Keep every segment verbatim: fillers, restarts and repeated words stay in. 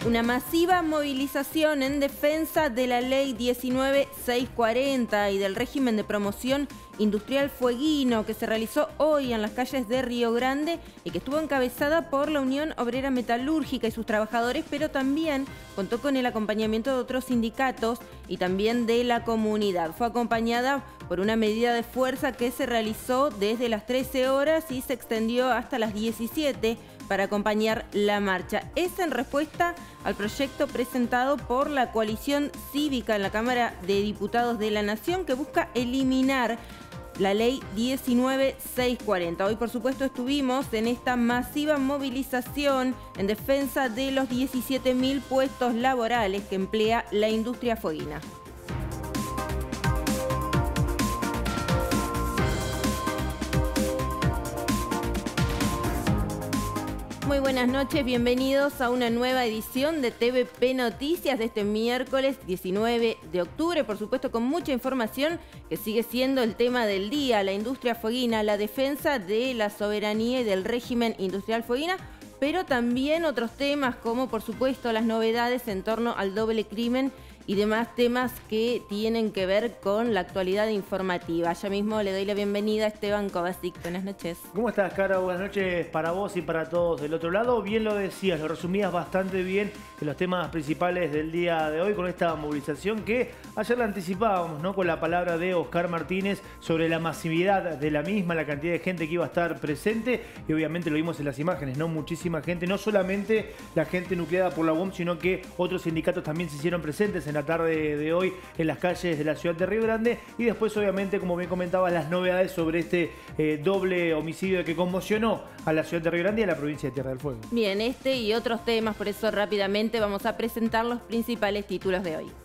Una masiva movilización en defensa de la ley diecinueve mil seiscientos cuarenta y del régimen de promoción industrial fueguino que se realizó hoy en las calles de Río Grande y que estuvo encabezada por la Unión Obrera Metalúrgica y sus trabajadores, pero también contó con el acompañamiento de otros sindicatos y también de la comunidad. Fue acompañada por una medida de fuerza que se realizó desde las trece horas y se extendió hasta las diecisiete para acompañar la marcha. Es en respuesta al proyecto presentado por la coalición cívica en la Cámara de Diputados de la Nación que busca eliminar la ley diecinueve mil seiscientos cuarenta. Hoy, por supuesto, estuvimos en esta masiva movilización en defensa de los diecisiete mil puestos laborales que emplea la industria fueguina. Muy buenas noches, bienvenidos a una nueva edición de T V P Noticias de este miércoles diecinueve de octubre, por supuesto con mucha información que sigue siendo el tema del día, la industria fueguina, la defensa de la soberanía y del régimen industrial fueguina, pero también otros temas como por supuesto las novedades en torno al doble crimen y demás temas que tienen que ver con la actualidad informativa. Ya mismo le doy la bienvenida a Esteban Kovacic. Buenas noches. ¿Cómo estás, Cara? Buenas noches para vos y para todos del otro lado. Bien lo decías, lo resumías bastante bien en los temas principales del día de hoy con esta movilización que ayer la anticipábamos, ¿no? Con la palabra de Oscar Martínez sobre la masividad de la misma, la cantidad de gente que iba a estar presente y obviamente lo vimos en las imágenes, ¿no? Muchísima gente, no solamente la gente nucleada por la U O M, sino que otros sindicatos también se hicieron presentes en la tarde de hoy en las calles de la ciudad de Río Grande y después obviamente, como bien comentaba, las novedades sobre este eh, doble homicidio que conmocionó a la ciudad de Río Grande y a la provincia de Tierra del Fuego. Bien, este y otros temas, por eso rápidamente vamos a presentar los principales títulos de hoy.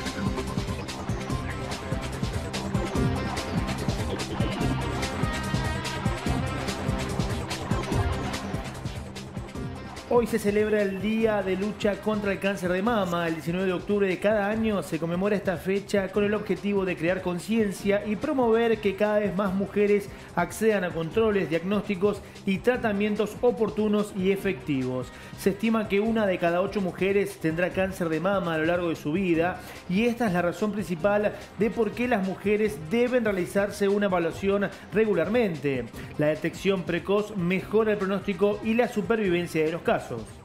Hoy se celebra el Día de Lucha contra el Cáncer de Mama. El diecinueve de octubre de cada año se conmemora esta fecha con el objetivo de crear conciencia y promover que cada vez más mujeres accedan a controles, diagnósticos y tratamientos oportunos y efectivos. Se estima que una de cada ocho mujeres tendrá cáncer de mama a lo largo de su vida y esta es la razón principal de por qué las mujeres deben realizarse una evaluación regularmente. La detección precoz mejora el pronóstico y la supervivencia de los casos.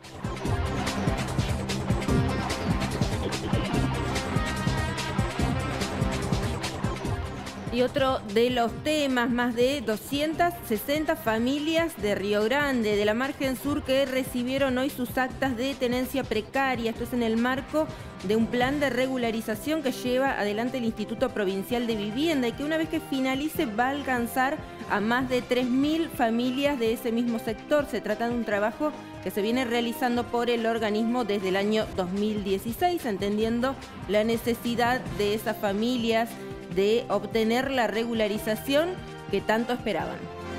Y otro de los temas, más de doscientas sesenta familias de Río Grande, de la margen sur, que recibieron hoy sus actas de tenencia precaria. Esto es en el marco de un plan de regularización que lleva adelante el Instituto Provincial de Vivienda y que una vez que finalice va a alcanzar a más de tres mil familias de ese mismo sector. Se trata de un trabajo que se viene realizando por el organismo desde el año dos mil dieciséis, entendiendo la necesidad de esas familias de obtener la regularización que tanto esperaban.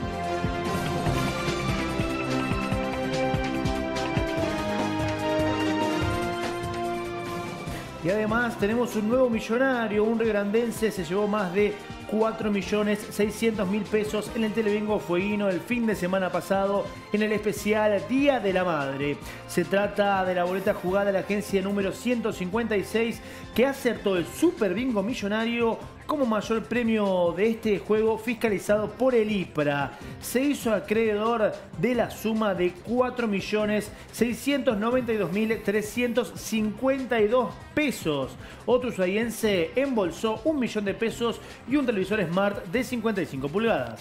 Y además tenemos un nuevo millonario, un riograndense se llevó más de cuatro millones seiscientos mil pesos en el Telebingo Fueguino el fin de semana pasado en el especial Día de la Madre. Se trata de la boleta jugada de la agencia número ciento cincuenta y seis que acertó el Super Bingo Millonario como mayor premio de este juego fiscalizado por el I P R A. Se hizo acreedor de la suma de cuatro millones seiscientos noventa y dos mil trescientos cincuenta y dos pesos. Otro usuariense embolsó un millón de pesos y un televisor Smart de cincuenta y cinco pulgadas.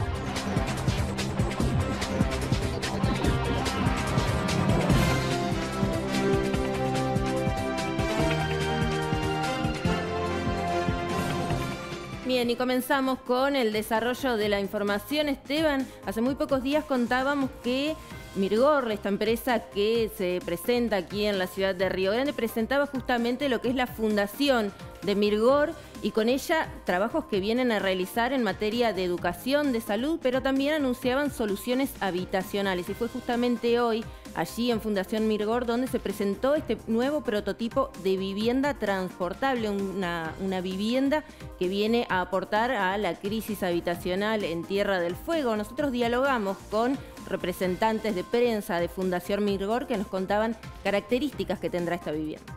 Bien, y comenzamos con el desarrollo de la información. Esteban, hace muy pocos días contábamos que Mirgor, esta empresa que se presenta aquí en la ciudad de Río Grande, presentaba justamente lo que es la fundación de Mirgor y con ella trabajos que vienen a realizar en materia de educación, de salud, pero también anunciaban soluciones habitacionales. Y fue justamente hoy, allí en Fundación Mirgor, donde se presentó este nuevo prototipo de vivienda transportable, una, una vivienda que viene a aportar a la crisis habitacional en Tierra del Fuego. Nosotros dialogamos con representantes de prensa de Fundación Mirgor que nos contaban características que tendrá esta vivienda.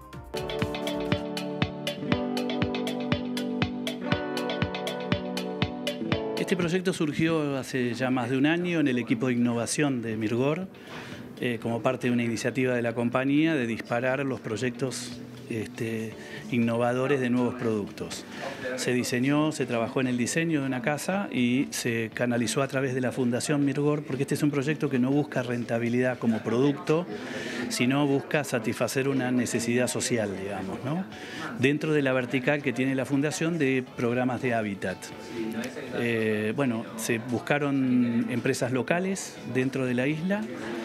Este proyecto surgió hace ya más de un año en el equipo de innovación de Mirgor, eh, como parte de una iniciativa de la compañía de disparar los proyectos este, innovadores de nuevos productos. Se diseñó, se trabajó en el diseño de una casa y se canalizó a través de la Fundación Mirgor, porque este es un proyecto que no busca rentabilidad como producto, sino busca satisfacer una necesidad social, digamos, ¿no? Dentro de la vertical que tiene la Fundación de programas de hábitat. Eh, bueno, se buscaron empresas locales dentro de la isla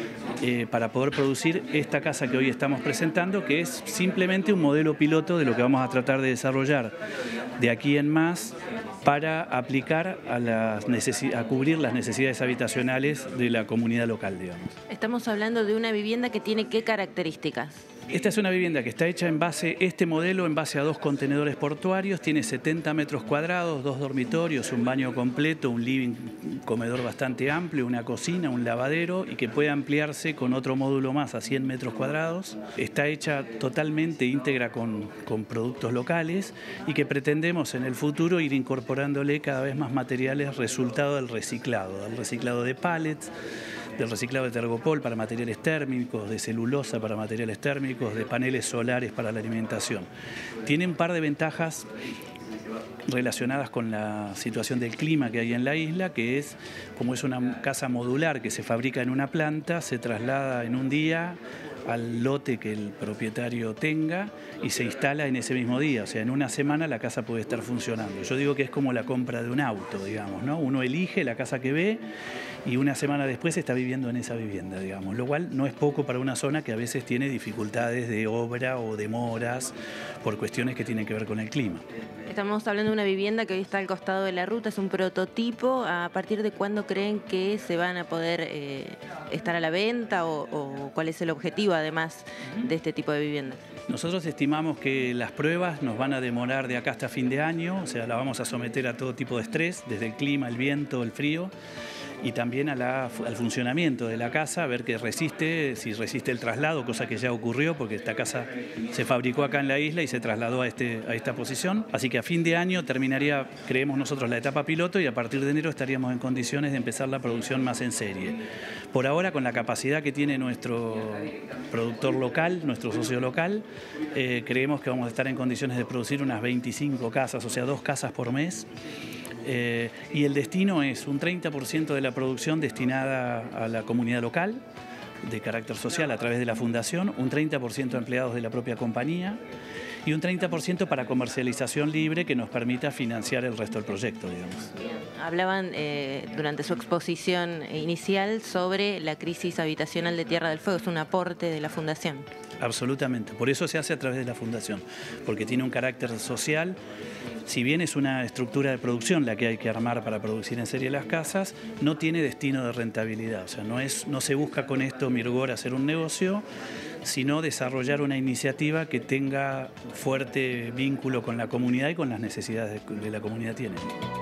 eh, para poder producir esta casa que hoy estamos presentando, que es simplemente un modelo piloto de lo que vamos a tratar de desarrollar de aquí en más para aplicar a, las a cubrir las necesidades habitacionales de la comunidad local, digamos. Estamos hablando de una vivienda que tiene ¿qué características? Esta es una vivienda que está hecha en base, este modelo en base a dos contenedores portuarios, tiene setenta metros cuadrados, dos dormitorios, un baño completo, un living, un comedor bastante amplio, una cocina, un lavadero y que puede ampliarse con otro módulo más a cien metros cuadrados. Está hecha totalmente íntegra con, con productos locales y que pretendemos en el futuro ir incorporándole cada vez más materiales resultado del reciclado, del reciclado de pallets, del reciclado de tergopol para materiales térmicos, de celulosa para materiales térmicos, de paneles solares para la alimentación. Tiene un par de ventajas relacionadas con la situación del clima que hay en la isla, que es, como es una casa modular que se fabrica en una planta, se traslada en un día al lote que el propietario tenga y se instala en ese mismo día, o sea, en una semana la casa puede estar funcionando. Yo digo que es como la compra de un auto, digamos, ¿no? Uno elige la casa que ve y una semana después está viviendo en esa vivienda, digamos, lo cual no es poco para una zona que a veces tiene dificultades de obra o demoras por cuestiones que tienen que ver con el clima. Estamos hablando de una vivienda que hoy está al costado de la ruta, es un prototipo. ¿A partir de cuándo creen que se van a poder eh, estar a la venta o, o cuál es el objetivo además de este tipo de viviendas? Nosotros estimamos que las pruebas nos van a demorar de acá hasta fin de año, o sea, la vamos a someter a todo tipo de estrés, desde el clima, el viento, el frío, y también a la, al funcionamiento de la casa, a ver que resiste, si resiste el traslado, cosa que ya ocurrió porque esta casa se fabricó acá en la isla y se trasladó a, este, a esta posición. Así que a fin de año terminaría, creemos nosotros, la etapa piloto y a partir de enero estaríamos en condiciones de empezar la producción más en serie. Por ahora, con la capacidad que tiene nuestro productor local, nuestro socio local, eh, creemos que vamos a estar en condiciones de producir unas veinticinco casas, o sea, dos casas por mes. Eh, y el destino es un treinta por ciento de la producción destinada a la comunidad local, de carácter social a través de la fundación, un treinta por ciento empleados de la propia compañía y un treinta por ciento para comercialización libre que nos permita financiar el resto del proyecto, digamos. Hablaban eh, durante su exposición inicial sobre la crisis habitacional de Tierra del Fuego, es un aporte de la fundación. Absolutamente, por eso se hace a través de la fundación, porque tiene un carácter social. Si bien es una estructura de producción la que hay que armar para producir en serie las casas, no tiene destino de rentabilidad. O sea, no, es, no se busca con esto Mirgor hacer un negocio, sino desarrollar una iniciativa que tenga fuerte vínculo con la comunidad y con las necesidades que la comunidad tiene.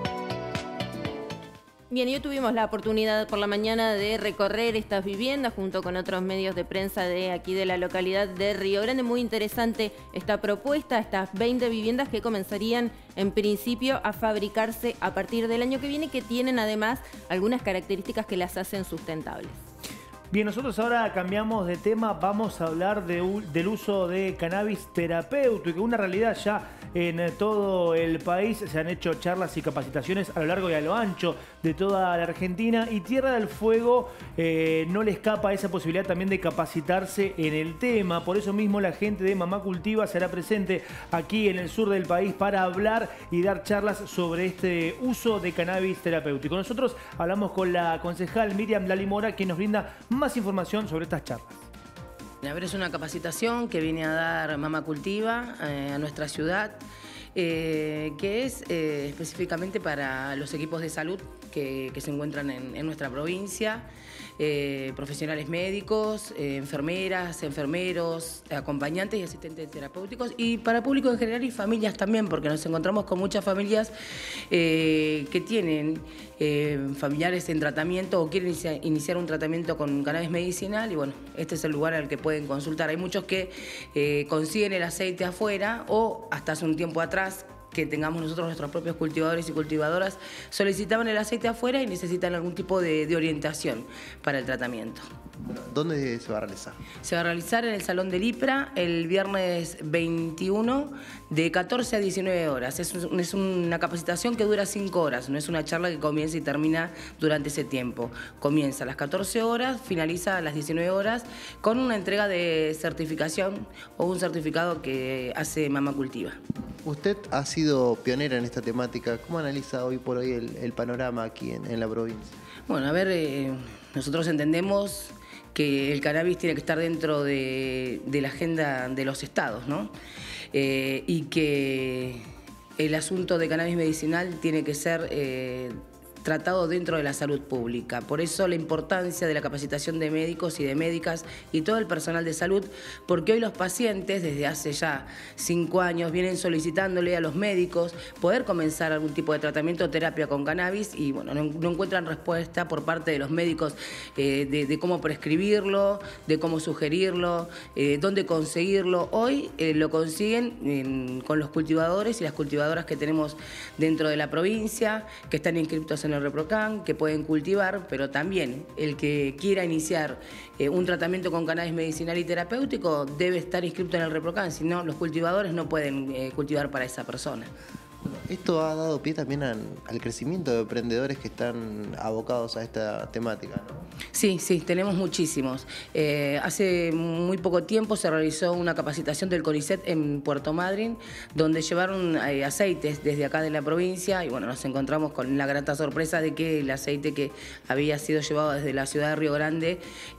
Bien, y hoy tuvimos la oportunidad por la mañana de recorrer estas viviendas junto con otros medios de prensa de aquí de la localidad de Río Grande. Muy interesante esta propuesta, estas veinte viviendas que comenzarían en principio a fabricarse a partir del año que viene, que tienen además algunas características que las hacen sustentables. Bien, nosotros ahora cambiamos de tema, vamos a hablar de, del uso de cannabis terapéutico, una realidad ya en todo el país. Se han hecho charlas y capacitaciones a lo largo y a lo ancho de toda la Argentina y Tierra del Fuego eh, no le escapa esa posibilidad también de capacitarse en el tema. Por eso mismo la gente de Mamá Cultiva será presente aquí en el sur del país para hablar y dar charlas sobre este uso de cannabis terapéutico. Nosotros hablamos con la concejal Miriam Lalimora, que nos brinda más información sobre estas charlas. A ver, es una capacitación que viene a dar Mamá Cultiva eh, a nuestra ciudad eh, que es eh, específicamente para los equipos de salud que, que se encuentran en, en nuestra provincia, eh, profesionales médicos, eh, enfermeras, enfermeros, acompañantes y asistentes terapéuticos, y para público en general y familias también, porque nos encontramos con muchas familias eh, que tienen eh, familiares en tratamiento o quieren iniciar, iniciar un tratamiento con cannabis medicinal, y bueno, este es el lugar al que pueden consultar. Hay muchos que eh, consiguen el aceite afuera, o hasta hace un tiempo atrás, que tengamos nosotros nuestros propios cultivadores y cultivadoras, solicitaban el aceite afuera y necesitan algún tipo de, de orientación para el tratamiento. ¿Dónde se va a realizar? Se va a realizar en el Salón del IPRA el viernes veintiuno de catorce a diecinueve horas. Es, un, es una capacitación que dura cinco horas, no es una charla que comienza y termina durante ese tiempo. Comienza a las catorce horas, finaliza a las diecinueve horas con una entrega de certificación o un certificado que hace Mamá Cultiva. Usted ha sido pionera en esta temática. ¿Cómo analiza hoy por hoy el, el panorama aquí en, en la provincia? Bueno, a ver, eh, nosotros entendemos que el cannabis tiene que estar dentro de, de la agenda de los estados, ¿no? Eh, y que el asunto de cannabis medicinal tiene que ser eh, tratado dentro de la salud pública. Por eso la importancia de la capacitación de médicos y de médicas y todo el personal de salud, porque hoy los pacientes desde hace ya cinco años vienen solicitándole a los médicos poder comenzar algún tipo de tratamiento o terapia con cannabis, y bueno, no, no encuentran respuesta por parte de los médicos eh, de, de cómo prescribirlo, de cómo sugerirlo, eh, dónde conseguirlo. Hoy eh, lo consiguen en, con los cultivadores y las cultivadoras que tenemos dentro de la provincia, que están inscritos en en el ReproCan, que pueden cultivar, pero también el que quiera iniciar eh, un tratamiento con cannabis medicinal y terapéutico debe estar inscrito en el ReproCan, si no, los cultivadores no pueden eh, cultivar para esa persona. Esto ha dado pie también al, al crecimiento de emprendedores que están abocados a esta temática, ¿no? Sí, sí, tenemos muchísimos. Eh, hace muy poco tiempo se realizó una capacitación del CONICET en Puerto Madryn, donde llevaron eh, aceites desde acá de la provincia, y bueno, nos encontramos con la grata sorpresa de que el aceite que había sido llevado desde la ciudad de Río Grande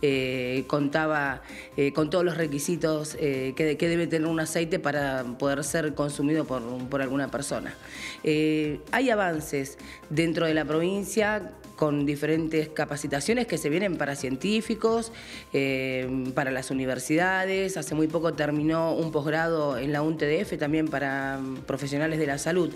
eh, contaba eh, con todos los requisitos eh, que, que debe tener un aceite para poder ser consumido por, por alguna persona. Eh, hay avances dentro de la provincia con diferentes capacitaciones que se vienen para científicos, eh, para las universidades. Hace muy poco terminó un posgrado en la U N T D F también para profesionales de la salud.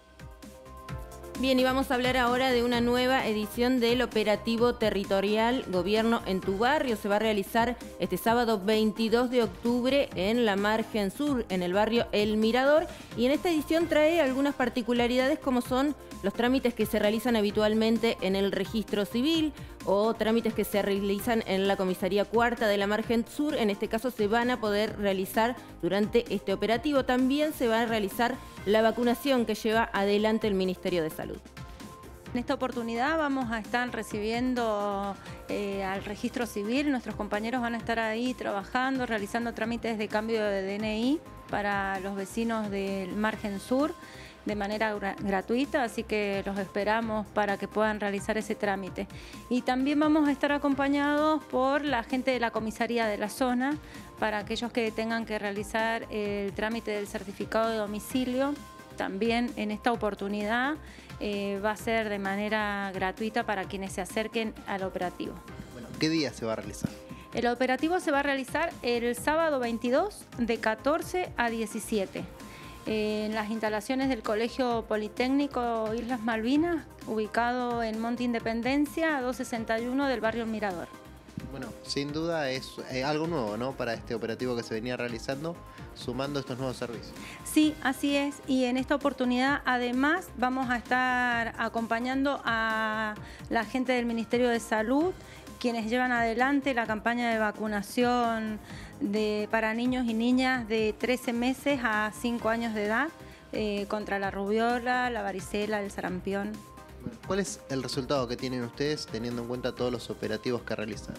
Bien, y vamos a hablar ahora de una nueva edición del operativo territorial Gobierno en tu Barrio. Se va a realizar este sábado veintidós de octubre en la margen sur, en el barrio El Mirador. Y en esta edición trae algunas particularidades, como son los trámites que se realizan habitualmente en el registro civil o trámites que se realizan en la comisaría cuarta de la margen sur. En este caso se van a poder realizar durante este operativo. También se va a realizar la vacunación que lleva adelante el Ministerio de Salud. En esta oportunidad vamos a estar recibiendo eh, al registro civil. Nuestros compañeros van a estar ahí trabajando, realizando trámites de cambio de D N I para los vecinos del margen sur de manera gra gratuita, así que los esperamos para que puedan realizar ese trámite. Y también vamos a estar acompañados por la gente de la comisaría de la zona, para aquellos que tengan que realizar el trámite del certificado de domicilio. También en esta oportunidad eh, va a ser de manera gratuita para quienes se acerquen al operativo. Bueno, ¿qué día se va a realizar? El operativo se va a realizar el sábado veintidós de catorce a diecisiete. En las instalaciones del Colegio Politécnico Islas Malvinas, ubicado en Monte Independencia, doscientos sesenta y uno del barrio El Mirador. Bueno, sin duda es eh, algo nuevo, ¿no?, para este operativo que se venía realizando, sumando estos nuevos servicios. Sí, así es. Y en esta oportunidad, además, vamos a estar acompañando a la gente del Ministerio de Salud, quienes llevan adelante la campaña de vacunación de, para niños y niñas de trece meses a cinco años de edad eh, contra la rubiola, la varicela, el sarampión. ¿Cuál es el resultado que tienen ustedes teniendo en cuenta todos los operativos que realizan?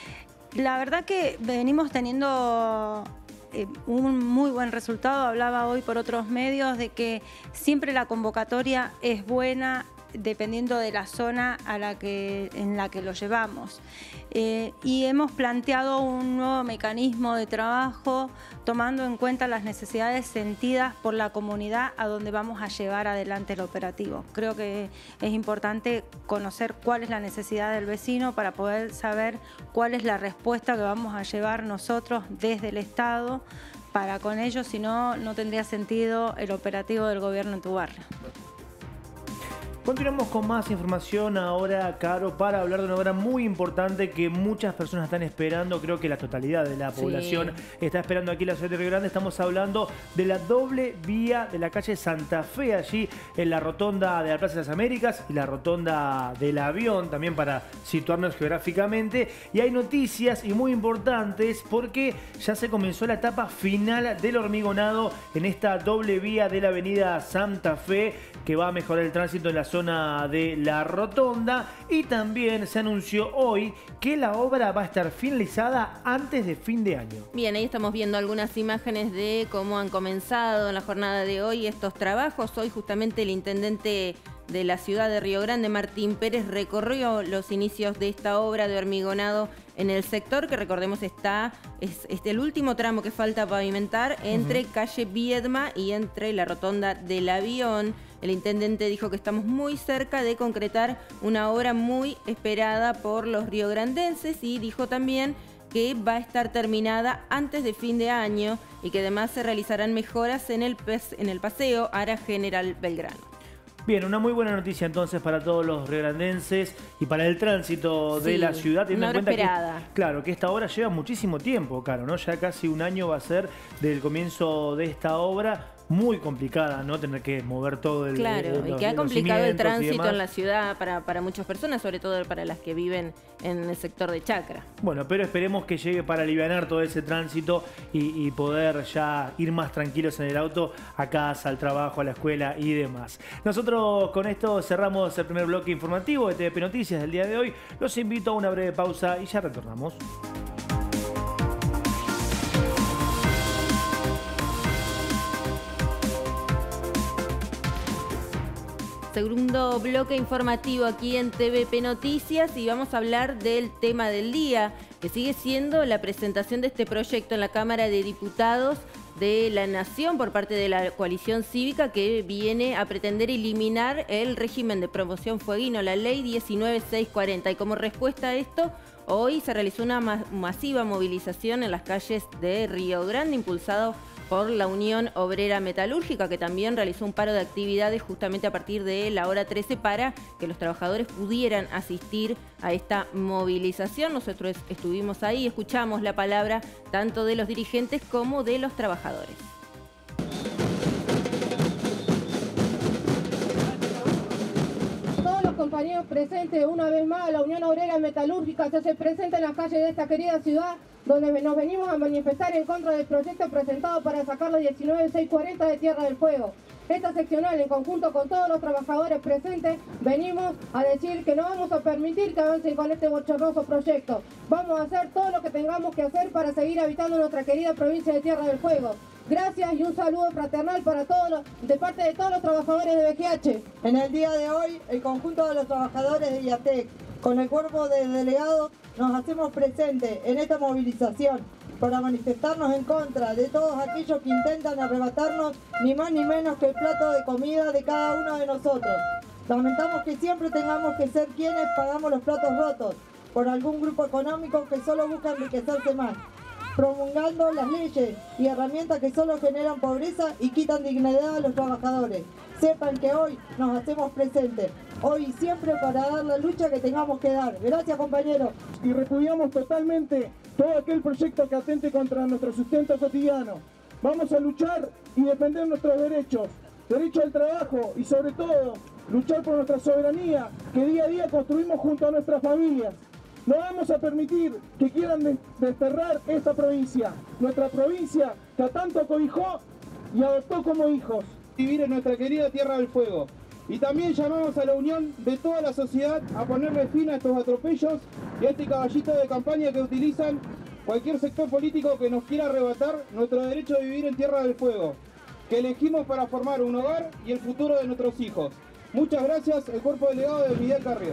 La verdad que venimos teniendo eh, un muy buen resultado. Hablaba hoy por otros medios de que siempre la convocatoria es buena, dependiendo de la zona a la que, en la que lo llevamos. Eh, y hemos planteado un nuevo mecanismo de trabajo tomando en cuenta las necesidades sentidas por la comunidad a donde vamos a llevar adelante el operativo. Creo que es importante conocer cuál es la necesidad del vecino para poder saber cuál es la respuesta que vamos a llevar nosotros desde el Estado para con ellos, si no, no tendría sentido el operativo del gobierno en tu barrio. Continuamos con más información ahora, Caro, para hablar de una obra muy importante que muchas personas están esperando. Creo que la totalidad de la población sí. está esperando aquí en la ciudad de Río Grande. Estamos hablando de la doble vía de la calle Santa Fe, allí en la rotonda de la Plaza de las Américas y la rotonda del Avión, también para situarnos geográficamente. Y hay noticias y muy importantes porque ya se comenzó la etapa final del hormigonado en esta doble vía de la avenida Santa Fe, que va a mejorar el tránsito en la zona de la rotonda, y también se anunció hoy que la obra va a estar finalizada antes de fin de año. Bien, ahí estamos viendo algunas imágenes de cómo han comenzado en la jornada de hoy estos trabajos. Hoy justamente el intendente de la ciudad de Río Grande, Martín Pérez, recorrió los inicios de esta obra de hormigonado en el sector, que recordemos está, es, es el último tramo que falta pavimentar entre uh-huh. calle Viedma y entre la rotonda del Avión. El intendente dijo que estamos muy cerca de concretar una obra muy esperada por los riograndenses y dijo también que va a estar terminada antes de fin de año y que además se realizarán mejoras en el, en el paseo Ara General Belgrano. Bien, una muy buena noticia entonces para todos los riograndenses y para el tránsito sí, de la ciudad, teniendo en cuenta esperada. que, claro, que esta obra lleva muchísimo tiempo, claro, ¿no? Ya casi un año va a ser del comienzo de esta obra. Muy complicada, ¿no? Tener que mover todo el... Claro, el, y que ha complicado el tránsito en la ciudad para, para muchas personas, sobre todo para las que viven en el sector de Chacra. Bueno, pero esperemos que llegue para alivianar todo ese tránsito y, y poder ya ir más tranquilos en el auto a casa, al trabajo, a la escuela y demás. Nosotros con esto cerramos el primer bloque informativo de T V P Noticias del día de hoy. Los invito a una breve pausa y ya retornamos. Segundo bloque informativo aquí en T V P Noticias y vamos a hablar del tema del día, que sigue siendo la presentación de este proyecto en la Cámara de Diputados de la Nación por parte de la coalición cívica, que viene a pretender eliminar el régimen de promoción fueguino, la ley diecinueve mil seiscientos cuarenta. Y como respuesta a esto, hoy se realizó una ma- masiva movilización en las calles de Río Grande, impulsado por la Unión Obrera Metalúrgica, que también realizó un paro de actividades justamente a partir de la hora trece para que los trabajadores pudieran asistir a esta movilización. Nosotros estuvimos ahí, escuchamos la palabra tanto de los dirigentes como de los trabajadores. Todos los compañeros presentes, una vez más, la Unión Obrera Metalúrgica se hace presente en las calles de esta querida ciudad, donde nos venimos a manifestar en contra del proyecto presentado para sacar la diecinueve mil seiscientos cuarenta de Tierra del Fuego. Esta seccional, en conjunto con todos los trabajadores presentes, venimos a decir que no vamos a permitir que avancen con este bochornoso proyecto. Vamos a hacer todo lo que tengamos que hacer para seguir habitando nuestra querida provincia de Tierra del Fuego. Gracias y un saludo fraternal para todos los, de parte de todos los trabajadores de B G H. En el día de hoy, el conjunto de los trabajadores de IATEC, con el cuerpo de delegados, nos hacemos presentes en esta movilización para manifestarnos en contra de todos aquellos que intentan arrebatarnos ni más ni menos que el plato de comida de cada uno de nosotros. Lamentamos que siempre tengamos que ser quienes pagamos los platos rotos por algún grupo económico que solo busca enriquecerse más, promulgando las leyes y herramientas que solo generan pobreza y quitan dignidad a los trabajadores. Sepan que hoy nos hacemos presentes, hoy y siempre, para dar la lucha que tengamos que dar. Gracias, compañeros. Y repudiamos totalmente todo aquel proyecto que atente contra nuestro sustento cotidiano. Vamos a luchar y defender nuestros derechos, derecho al trabajo y sobre todo luchar por nuestra soberanía que día a día construimos junto a nuestras familias. No vamos a permitir que quieran desterrar esta provincia, nuestra provincia que a tanto acobijó y adoptó como hijos. Vivir en nuestra querida Tierra del Fuego. Y también llamamos a la unión de toda la sociedad a ponerle fin a estos atropellos y a este caballito de campaña que utilizan cualquier sector político que nos quiera arrebatar nuestro derecho de vivir en Tierra del Fuego, que elegimos para formar un hogar y el futuro de nuestros hijos. Muchas gracias, el cuerpo delegado de Miguel Carrier.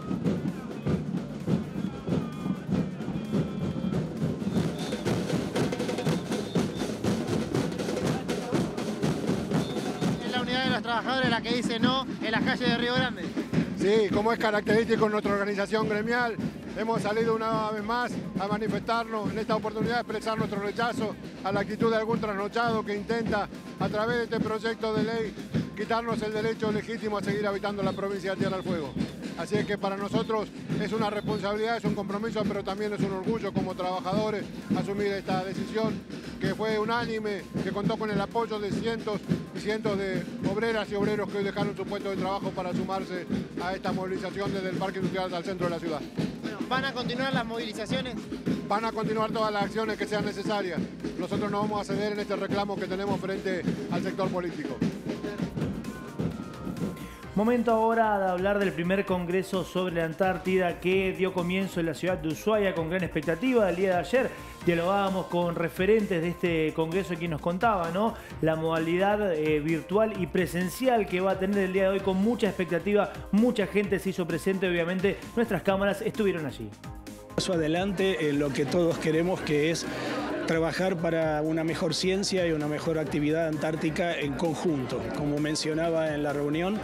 Es la unidad de los trabajadores la que dice no en las calles de Río Grande. Sí, como es característico en nuestra organización gremial, hemos salido una vez más a manifestarnos en esta oportunidad, a expresar nuestro rechazo a la actitud de algún trasnochado que intenta, a través de este proyecto de ley, quitarnos el derecho legítimo a seguir habitando la provincia de Tierra del Fuego. Así es que para nosotros es una responsabilidad, es un compromiso, pero también es un orgullo como trabajadores asumir esta decisión que fue unánime, que contó con el apoyo de cientos y cientos de obreras y obreros que hoy dejaron su puesto de trabajo para sumarse a esta movilización desde el Parque Industrial al centro de la ciudad. Bueno, ¿van a continuar las movilizaciones? Van a continuar todas las acciones que sean necesarias. Nosotros no vamos a ceder en este reclamo que tenemos frente al sector político. Momento ahora de hablar del primer congreso sobre la Antártida que dio comienzo en la ciudad de Ushuaia con gran expectativa. El día de ayer dialogábamos con referentes de este congreso y quien nos contaba, ¿no?, la modalidad eh, virtual y presencial que va a tener el día de hoy con mucha expectativa. Mucha gente se hizo presente, obviamente nuestras cámaras estuvieron allí. Paso adelante en lo que todos queremos, que es trabajar para una mejor ciencia y una mejor actividad antártica en conjunto. Como mencionaba en la reunión,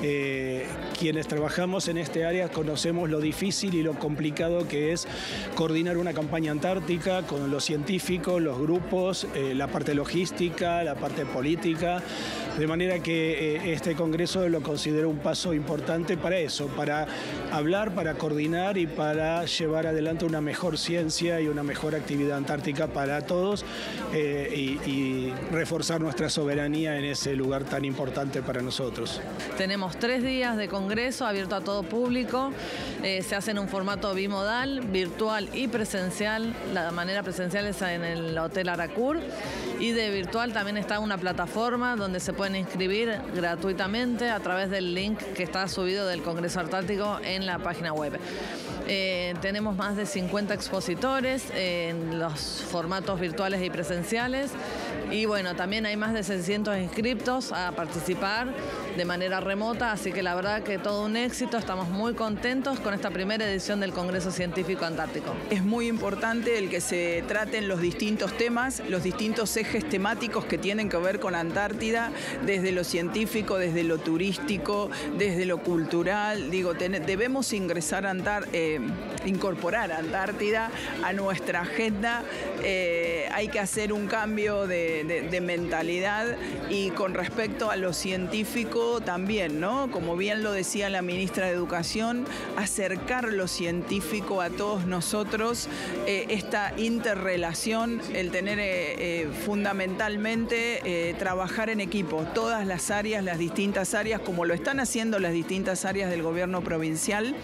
eh, quienes trabajamos en este área conocemos lo difícil y lo complicado que es coordinar una campaña antártica con los científicos, los grupos, eh, la parte logística, la parte política, de manera que eh, este congreso lo considero un paso importante para eso, para hablar, para coordinar y para llevar adelante una mejor ciencia y una mejor actividad antártica para a todos eh, y, y reforzar nuestra soberanía en ese lugar tan importante para nosotros. Tenemos tres días de congreso abierto a todo público, eh, se hace en un formato bimodal, virtual y presencial. La manera presencial es en el Hotel Aracur y de virtual también está una plataforma donde se pueden inscribir gratuitamente a través del link que está subido del Congreso Antártico en la página web. Eh, tenemos más de cincuenta expositores eh, en los formatos virtuales y presenciales y bueno, también hay más de seiscientos inscriptos a participar de manera remota, así que la verdad que todo un éxito, estamos muy contentos con esta primera edición del Congreso Científico Antártico. Es muy importante el que se traten los distintos temas, los distintos ejes temáticos que tienen que ver con Antártida, desde lo científico, desde lo turístico, desde lo cultural. Digo, ten, debemos ingresar a Antar, eh, incorporar a Antártida a nuestra agenda. Eh, hay que hacer un cambio de, de, de mentalidad y con respecto a lo científico también, ¿no? Como bien lo decía la ministra de Educación, acercar lo científico a todos nosotros, eh, esta interrelación, el tener eh, eh, fundamentalmente eh, trabajar en equipo, todas las áreas, las distintas áreas, como lo están haciendo las distintas áreas del gobierno provincial.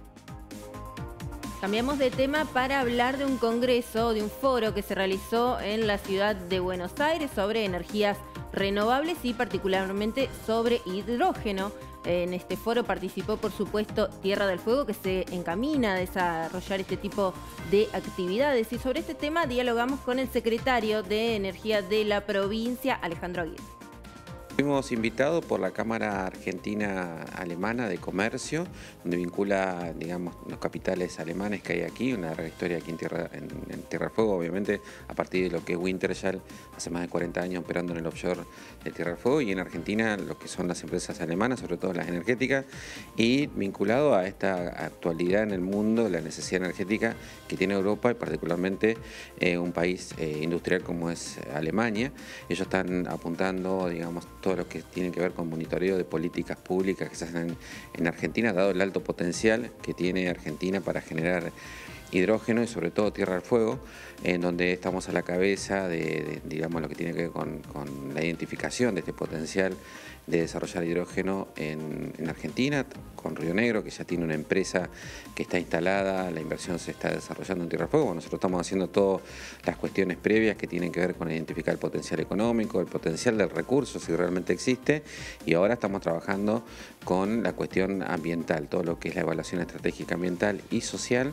Cambiamos de tema para hablar de un congreso, de un foro que se realizó en la ciudad de Buenos Aires sobre energías renovables y particularmente sobre hidrógeno. En este foro participó, por supuesto, Tierra del Fuego, que se encamina a desarrollar este tipo de actividades. Y sobre este tema dialogamos con el secretario de Energía de la provincia, Alejandro Aguirre. Fuimos invitados por la Cámara Argentina Alemana de Comercio, donde vincula, digamos, los capitales alemanes que hay aquí, una larga historia aquí en Tierra, en, en Tierra del Fuego, obviamente, a partir de lo que es Wintershall, hace más de cuarenta años operando en el offshore de Tierra del Fuego, y en Argentina lo que son las empresas alemanas, sobre todo las energéticas, y vinculado a esta actualidad en el mundo, la necesidad energética que tiene Europa y particularmente eh, un país eh, industrial como es Alemania. Ellos están apuntando, digamos, todo lo que tiene que ver con monitoreo de políticas públicas que se hacen en, en Argentina, dado el alto potencial que tiene Argentina para generar hidrógeno y sobre todo Tierra del Fuego, en donde estamos a la cabeza de, de digamos, lo que tiene que ver con, con la identificación de este potencial de desarrollar hidrógeno en, en Argentina, con Río Negro, que ya tiene una empresa que está instalada, la inversión se está desarrollando en Tierra del Fuego. Bueno, nosotros estamos haciendo todas las cuestiones previas que tienen que ver con identificar el potencial económico, el potencial del recurso, si realmente existe, y ahora estamos trabajando con la cuestión ambiental, todo lo que es la evaluación estratégica ambiental y social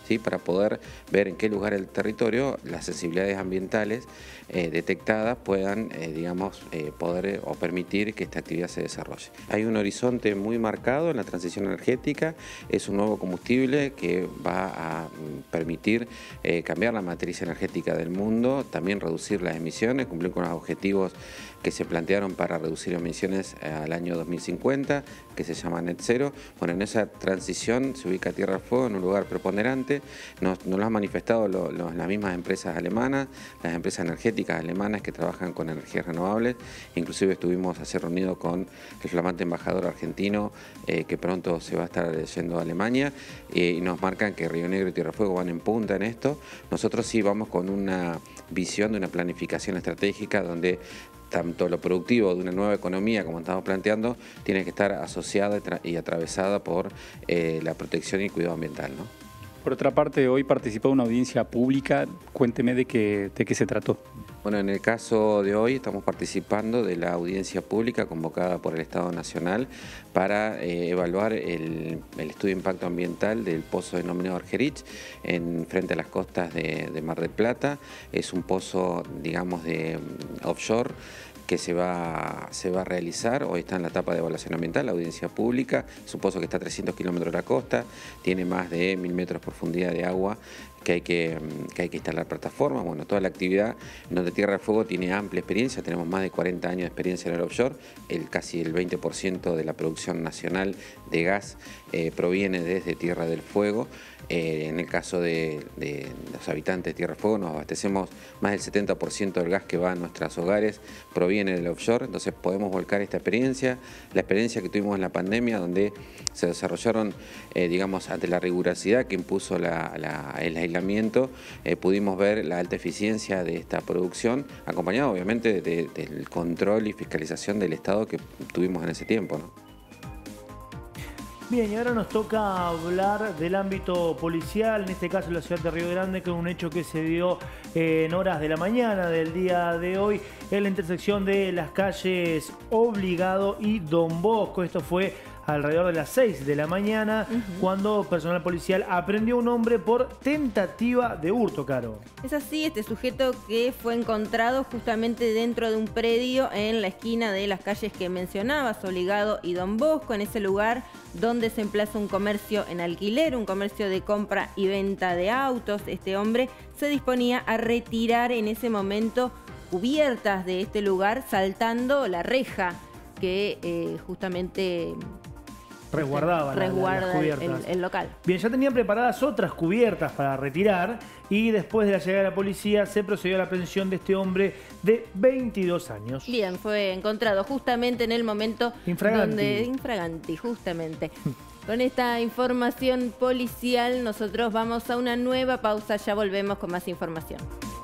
¿sí? Para poder ver en qué lugar del territorio las sensibilidades ambientales eh, detectadas puedan, eh, digamos, eh, poder o permitir que esta actividad se desarrolle. Hay un horizonte muy marcado en la transición energética, es un nuevo combustible que va a permitir eh, cambiar la matriz energética del mundo, también reducir las emisiones, cumplir con los objetivos que se plantearon para reducir emisiones al año dos mil cincuenta, que se llama Net Zero. Bueno, en esa transición se ubica Tierra del Fuego en un lugar preponderante, nos, nos lo han manifestado lo, lo, las mismas empresas alemanas, las empresas energéticas alemanas que trabajan con energías renovables, inclusive estuvimos así reunidos con el flamante embajador argentino eh, que pronto se va a estar yendo a Alemania eh, y nos marcan que Río Negro y Tierra del Fuego van en punta en esto. Nosotros sí vamos con una visión de una planificación estratégica donde tanto lo productivo de una nueva economía, como estamos planteando, tiene que estar asociada y atravesada por eh, la protección y cuidado ambiental, ¿no? Por otra parte, hoy participó en una audiencia pública. Cuénteme de qué, de qué se trató. Bueno, en el caso de hoy estamos participando de la audiencia pública convocada por el Estado Nacional para eh, evaluar el, el estudio de impacto ambiental del pozo denominado Argerich en frente a las costas de, de Mar del Plata. Es un pozo, digamos, de um, offshore que se va, se va a realizar. Hoy está en la etapa de evaluación ambiental, la audiencia pública. Es un pozo que está a trescientos kilómetros de la costa, tiene más de mil metros de profundidad de agua, que hay que, que hay que instalar plataformas. Bueno, toda la actividad donde Tierra del Fuego tiene amplia experiencia, tenemos más de cuarenta años de experiencia en el offshore, el, casi el veinte por ciento de la producción nacional de gas eh, proviene desde Tierra del Fuego. Eh, en el caso de, de los habitantes de Tierra del Fuego nos abastecemos más del setenta por ciento del gas que va a nuestros hogares proviene del offshore, entonces podemos volcar esta experiencia, la experiencia que tuvimos en la pandemia donde se desarrollaron, eh, digamos, ante la rigurosidad que impuso la, la, el aislamiento, eh, pudimos ver la alta eficiencia de esta producción, acompañado obviamente de, de, del control y fiscalización del Estado que tuvimos en ese tiempo, ¿no? Bien, y ahora nos toca hablar del ámbito policial, en este caso en la ciudad de Río Grande, con un hecho que se dio en horas de la mañana del día de hoy en la intersección de las calles Obligado y Don Bosco. Esto fue alrededor de las seis de la mañana, uh-huh. cuando personal policial aprendió a un hombre por tentativa de hurto, Caro. Es así, este sujeto que fue encontrado justamente dentro de un predio en la esquina de las calles que mencionabas, Obligado y Don Bosco, en ese lugar donde se emplaza un comercio en alquiler, un comercio de compra y venta de autos. Este hombre se disponía a retirar en ese momento cubiertas de este lugar, saltando la reja que eh, justamente resguardaba resguarda las cubiertas. El, el local. Bien, ya tenían preparadas otras cubiertas para retirar y después de la llegada de la policía se procedió a la aprehensión de este hombre de veintidós años. Bien, fue encontrado justamente en el momento infraganti. donde... Infraganti, justamente. Con esta información policial nosotros vamos a una nueva pausa, ya volvemos con más información.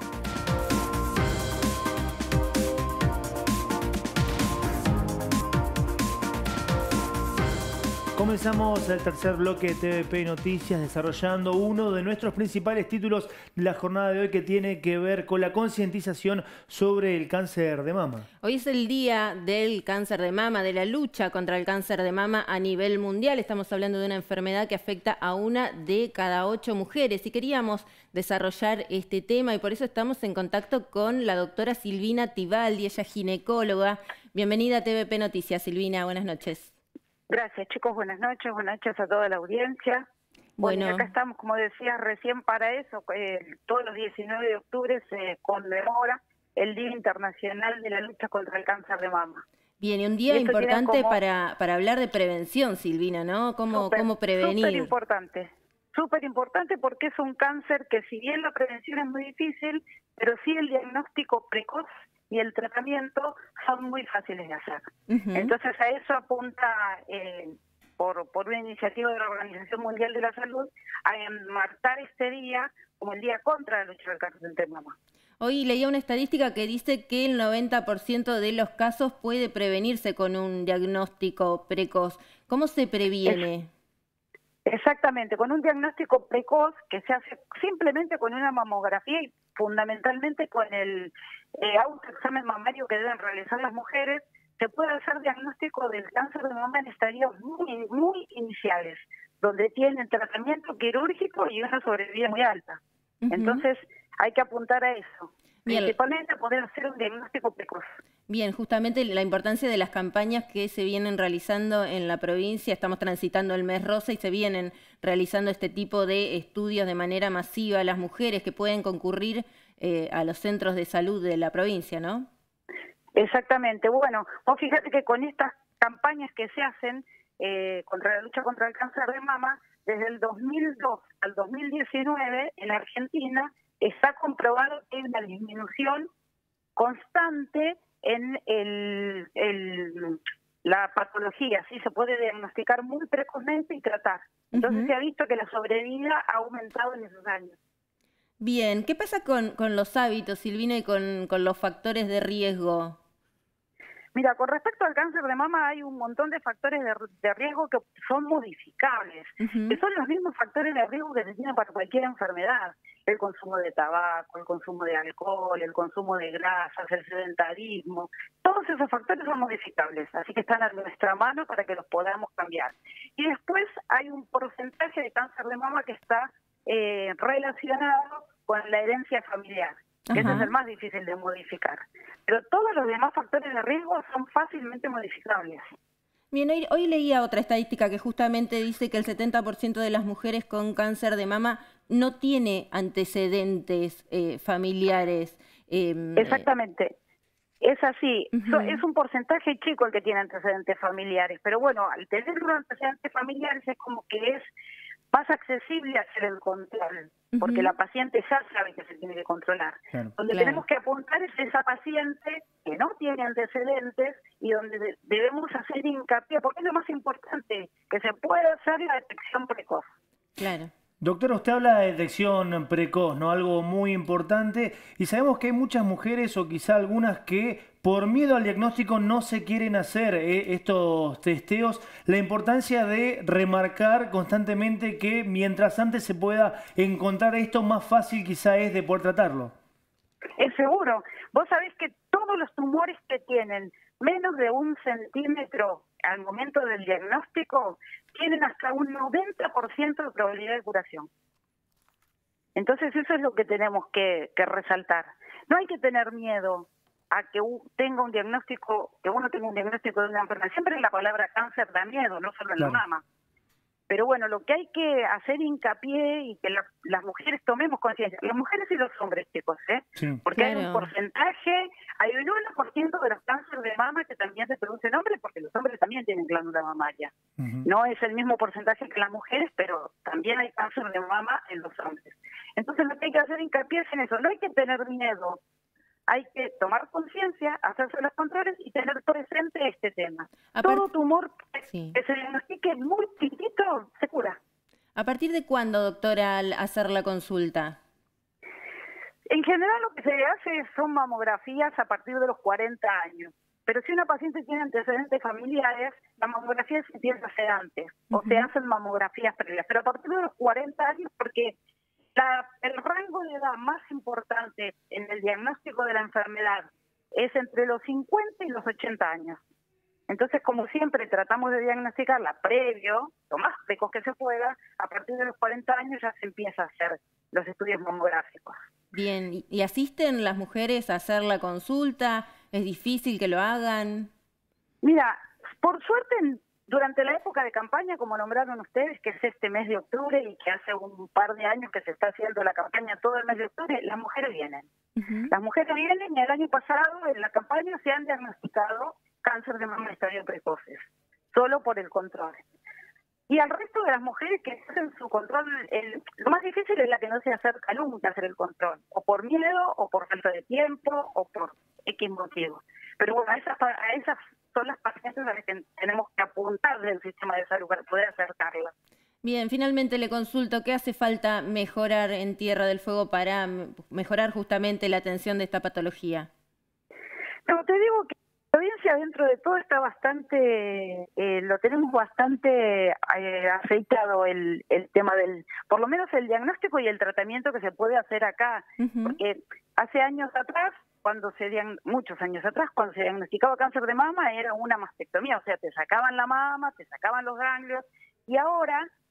Comenzamos el tercer bloque de T V P Noticias desarrollando uno de nuestros principales títulos de la jornada de hoy, que tiene que ver con la concientización sobre el cáncer de mama. Hoy es el día del cáncer de mama, de la lucha contra el cáncer de mama a nivel mundial. Estamos hablando de una enfermedad que afecta a una de cada ocho mujeres y queríamos desarrollar este tema y por eso estamos en contacto con la doctora Silvina Tibaldi, ella es ginecóloga. Bienvenida a T V P Noticias, Silvina, buenas noches. Gracias, chicos. Buenas noches. Buenas noches a toda la audiencia. Bueno, bueno acá estamos, como decías recién, para eso. Eh, todos los diecinueve de octubre se conmemora el Día Internacional de la Lucha contra el Cáncer de Mama. Bien, y un día y importante como... para, para hablar de prevención, Silvina, ¿no? ¿Cómo, super, cómo prevenir? Súper importante. Súper importante porque es un cáncer que, si bien la prevención es muy difícil, pero sí el diagnóstico precoz y el tratamiento son muy fáciles de hacer. Uh-huh. Entonces a eso apunta, eh, por, por una iniciativa de la Organización Mundial de la Salud, a enmarcar este día como el día contra la lucha del cáncer de mama. Hoy leía una estadística que dice que el noventa por ciento de los casos puede prevenirse con un diagnóstico precoz. ¿Cómo se previene? Es, exactamente, con un diagnóstico precoz que se hace simplemente con una mamografía y fundamentalmente con el eh, autoexamen mamario que deben realizar las mujeres. Se puede hacer diagnóstico del cáncer de mama en estadios muy, muy iniciales, donde tienen tratamiento quirúrgico y una sobrevida muy alta. Ujú. Entonces, hay que apuntar a eso. Bien. Principalmente a poder hacer un diagnóstico precoz. Bien, justamente la importancia de las campañas que se vienen realizando en la provincia. Estamos transitando el mes rosa y se vienen realizando este tipo de estudios de manera masiva a las mujeres que pueden concurrir eh, a los centros de salud de la provincia, ¿no? Exactamente. Bueno, vos fíjate que con estas campañas que se hacen eh, contra la lucha contra el cáncer de mama, desde el dos mil dos al dos mil diecinueve en Argentina está comprobado que hay una disminución constante en el, el, la patología, ¿sí? Se puede diagnosticar muy precozmente y tratar. Entonces Ujú. se ha visto que la sobrevida ha aumentado en esos años. Bien, ¿qué pasa con, con los hábitos, Silvina, y con, con los factores de riesgo? Mira, con respecto al cáncer de mama hay un montón de factores de, de riesgo que son modificables, Ujú. que son los mismos factores de riesgo que se tienen para cualquier enfermedad. El consumo de tabaco, el consumo de alcohol, el consumo de grasas, el sedentarismo, todos esos factores son modificables, así que están a nuestra mano para que los podamos cambiar. Y después hay un porcentaje de cáncer de mama que está eh, relacionado con la herencia familiar, que ese Ajá. es el más difícil de modificar. Pero todos los demás factores de riesgo son fácilmente modificables. Bien, hoy, hoy leía otra estadística que justamente dice que el setenta por ciento de las mujeres con cáncer de mama no tiene antecedentes eh, familiares. Eh, Exactamente. Es así. Ujú. So- es un porcentaje chico el que tiene antecedentes familiares. Pero bueno, al tener los antecedentes familiares es como que es más accesible hacer el control, porque Ujú. la paciente ya sabe que se tiene que controlar. Claro. Donde Claro. tenemos que apuntar es esa paciente que no tiene antecedentes y donde de- debemos hacer hincapié, porque es lo más importante, que se pueda hacer la detección precoz. Claro. Doctora, usted habla de detección precoz, ¿no? Algo muy importante. Y sabemos que hay muchas mujeres o quizá algunas que por miedo al diagnóstico no se quieren hacer eh, estos testeos. La importancia de remarcar constantemente que mientras antes se pueda encontrar esto, más fácil quizá es de poder tratarlo. Es seguro. Vos sabés que todos los tumores que tienen menos de un centímetro al momento del diagnóstico tienen hasta un noventa por ciento de probabilidad de curación. Entonces eso es lo que tenemos que, que resaltar. No hay que tener miedo a que u- tenga un diagnóstico, que uno tenga un diagnóstico de una enfermedad. Siempre la palabra cáncer da miedo, no solo en Claro. la mama. Pero bueno, lo que hay que hacer hincapié y que la- las mujeres tomemos conciencia, las mujeres y los hombres, chicos, ¿eh? Sí. Porque hay un Claro. porcentaje, hay un uno por ciento de los cánceres de mama que también se producen hombres, porque los hombres también tienen glándula mamaria. Ujú. No es el mismo porcentaje que las mujeres, pero también hay cáncer de mama en los hombres. Entonces lo que hay que hacer hincapié es en eso, no hay que tener miedo, hay que tomar conciencia, hacerse los controles y tener presente este tema. Apar- Todo tumor que, Sí. que se diagnostique muy chiquitito se cura. ¿A partir de cuándo, doctora, al hacer la consulta? En general lo que se hace son mamografías a partir de los cuarenta años. Pero si una paciente tiene antecedentes familiares, la mamografía se empieza a hacer antes, o se Ujú. hacen mamografías previas. Pero a partir de los cuarenta años, porque la, el rango de edad más importante en el diagnóstico de la enfermedad es entre los cincuenta y los ochenta años. Entonces, como siempre, tratamos de diagnosticarla previo, lo más precoz que se pueda. A partir de los cuarenta años ya se empieza a hacer los estudios mamográficos. Bien, ¿y- ¿y asisten las mujeres a hacer la consulta? ¿Es difícil que lo hagan? Mira, por suerte, en- durante la época de campaña, como nombraron ustedes, que es este mes de octubre y que hace un par de años que se está haciendo la campaña todo el mes de octubre, las mujeres vienen. Ujú. Las mujeres vienen y el año pasado en la campaña se han diagnosticado cáncer de mama en estadio precoces, solo por el control. Y al resto de las mujeres que hacen su control, el, lo más difícil es la que no se acerca nunca a hacer el control, o por miedo, o por falta de tiempo, o por X motivo. Pero bueno, a esas, pa- a esas son las pacientes a las que tenemos que apuntar del sistema de salud para poder acercarlas. Bien, finalmente le consulto, ¿qué hace falta mejorar en Tierra del Fuego para m- mejorar justamente la atención de esta patología? Pero te digo que la provincia dentro de todo está bastante, eh, lo tenemos bastante eh, aceitado el, el tema del, por lo menos el diagnóstico y el tratamiento que se puede hacer acá, Ujú. porque hace años atrás, cuando se diagn- muchos años atrás, cuando se diagnosticaba cáncer de mama era una mastectomía, o sea, te sacaban la mama, te sacaban los ganglios, y ahora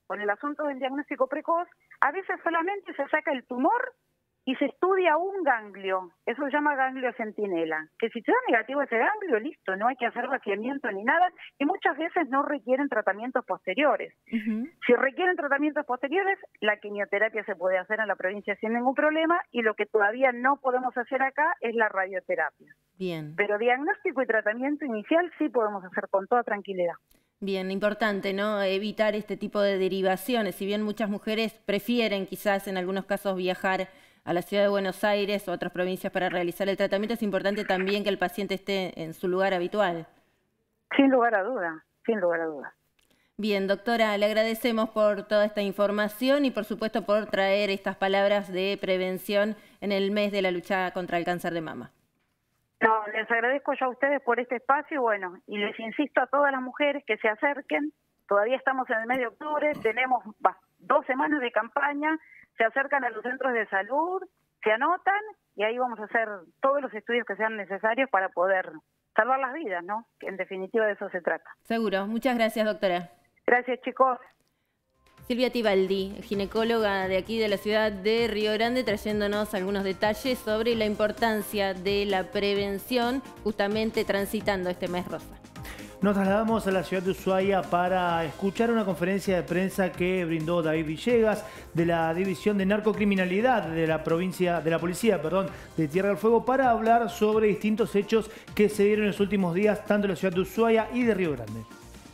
con el asunto del diagnóstico precoz, a veces solamente se saca el tumor y se estudia un ganglio, eso se llama ganglio centinela, que si te da negativo ese ganglio, listo, no hay que hacer vaciamiento ni nada, y muchas veces no requieren tratamientos posteriores. Uh-huh. Si requieren tratamientos posteriores, la quimioterapia se puede hacer en la provincia sin ningún problema, y lo que todavía no podemos hacer acá es la radioterapia. Bien. Pero diagnóstico y tratamiento inicial sí podemos hacer con toda tranquilidad. Bien, importante, ¿no? Evitar este tipo de derivaciones, si bien muchas mujeres prefieren quizás en algunos casos viajar a la ciudad de Buenos Aires o a otras provincias para realizar el tratamiento, es importante también que el paciente esté en su lugar habitual. Sin lugar a duda, sin lugar a duda. Bien, doctora, le agradecemos por toda esta información y por supuesto por traer estas palabras de prevención en el mes de la lucha contra el cáncer de mama. No, les agradezco yo a ustedes por este espacio, bueno, y les insisto a todas las mujeres que se acerquen, todavía estamos en el mes de octubre, tenemos dos semanas de campaña, se acercan a los centros de salud, se anotan y ahí vamos a hacer todos los estudios que sean necesarios para poder salvar las vidas, ¿no? Que en definitiva de eso se trata. Seguro. Muchas gracias, doctora. Gracias, chicos. Silvia Tibaldi, ginecóloga de aquí de la ciudad de Río Grande, trayéndonos algunos detalles sobre la importancia de la prevención, justamente transitando este mes rosa. Nos trasladamos a la ciudad de Ushuaia para escuchar una conferencia de prensa que brindó David Villegas de la División de Narcocriminalidad de la provincia, de la Policía, perdón, de Tierra del Fuego, para hablar sobre distintos hechos que se dieron en los últimos días, tanto en la ciudad de Ushuaia y de Río Grande.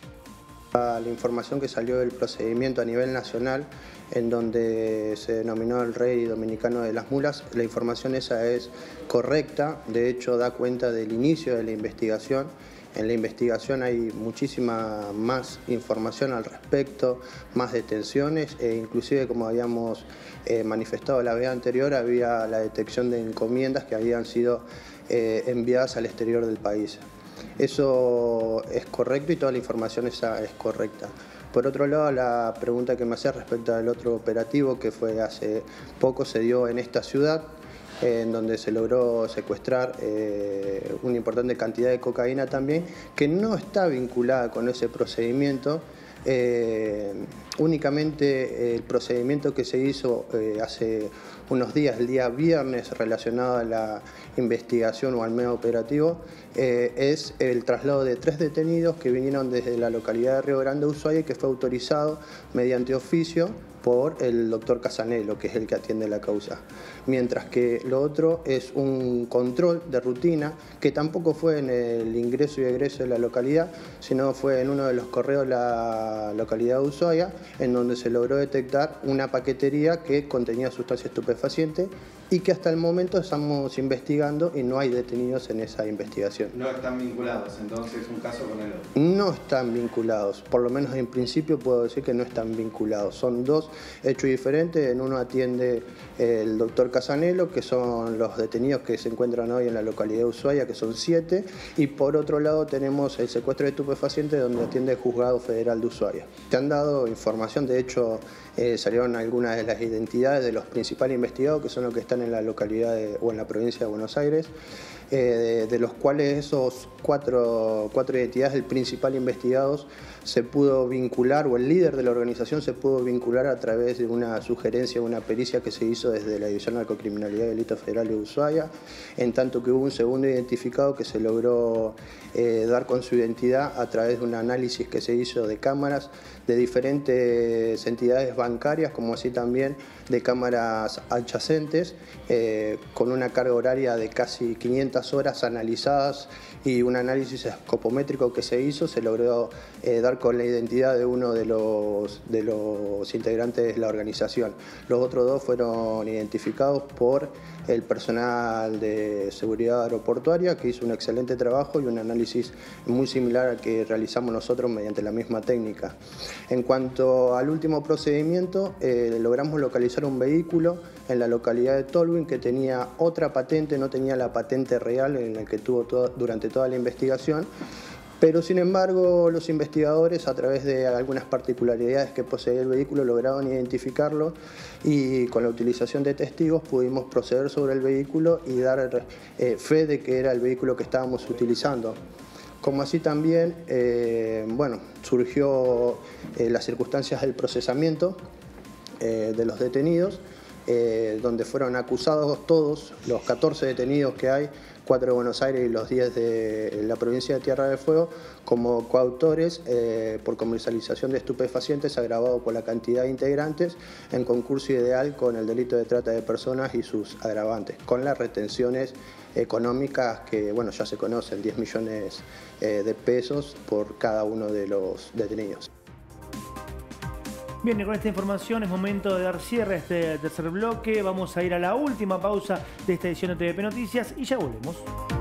La información que salió del procedimiento a nivel nacional, en donde se denominó el rey dominicano de las mulas, la información esa es correcta, de hecho da cuenta del inicio de la investigación. En la investigación hay muchísima más información al respecto, más detenciones e inclusive, como habíamos eh, manifestado la vez anterior, había la detección de encomiendas que habían sido eh, enviadas al exterior del país. Eso es correcto y toda la información esa es correcta. Por otro lado, la pregunta que me hacía respecto al otro operativo que fue hace poco se dio en esta ciudad, en donde se logró secuestrar eh, una importante cantidad de cocaína también, que no está vinculada con ese procedimiento. Eh, únicamente el procedimiento que se hizo eh, hace unos días, el día viernes, relacionado a la investigación o al medio operativo, eh, es el traslado de tres detenidos que vinieron desde la localidad de Río Grande, Ushuaia, y que fue autorizado mediante oficio por el doctor Casanelo, que es el que atiende la causa. Mientras que lo otro es un control de rutina, que tampoco fue en el ingreso y egreso de la localidad, sino fue en uno de los correos de la localidad de Ushuaia, en donde se logró detectar una paquetería que contenía sustancia estupefaciente y que hasta el momento estamos investigando y no hay detenidos en esa investigación. No están vinculados, entonces, un caso con el otro. No están vinculados, por lo menos en principio puedo decir que no están vinculados. Son dos hechos diferentes, en uno atiende el doctor Casanelo, que son los detenidos que se encuentran hoy en la localidad de Ushuaia, que son siete, y por otro lado tenemos el secuestro de estupefacientes, donde atiende el Juzgado Federal de Ushuaia. Se han dado información, de hecho eh, salieron algunas de las identidades de los principales investigados, que son los que están en la localidad de, o en la provincia de Buenos Aires, eh, de, de los cuales esos cuatro, cuatro identidades del principal investigados se pudo vincular, o el líder de la organización se pudo vincular a través de una sugerencia, una pericia que se hizo desde la División de Narcocriminalidad y Delitos Federales de Ushuaia, en tanto que hubo un segundo identificado que se logró eh, dar con su identidad a través de un análisis que se hizo de cámaras de diferentes entidades bancarias, como así también de cámaras adyacentes, eh, con una carga horaria de casi quinientas horas analizadas y un análisis escopométrico que se hizo, se logró eh, dar con la identidad de uno de los, de los integrantes de la organización. Los otros dos fueron identificados por el personal de seguridad aeroportuaria, que hizo un excelente trabajo y un análisis muy similar al que realizamos nosotros mediante la misma técnica. En cuanto al último procedimiento, eh, logramos localizar un vehículo en la localidad de Tolwyn que tenía otra patente, no tenía la patente real en la que tuvo todo, durante toda la investigación. Pero sin embargo los investigadores, a través de algunas particularidades que poseía el vehículo, lograron identificarlo y con la utilización de testigos pudimos proceder sobre el vehículo y dar eh, fe de que era el vehículo que estábamos utilizando. como así también, eh, bueno, surgió eh, las circunstancias del procesamiento eh, de los detenidos, eh, donde fueron acusados todos, los catorce detenidos que hay, cuatro de Buenos Aires y los diez de la provincia de Tierra del Fuego, como coautores eh, por comercialización de estupefacientes agravado por la cantidad de integrantes en concurso ideal con el delito de trata de personas y sus agravantes, con las retenciones económicas que bueno, ya se conocen, diez millones eh, de pesos por cada uno de los detenidos. Bien, y con esta información es momento de dar cierre a este tercer bloque. Vamos a ir a la última pausa de esta edición de T V P Noticias y ya volvemos.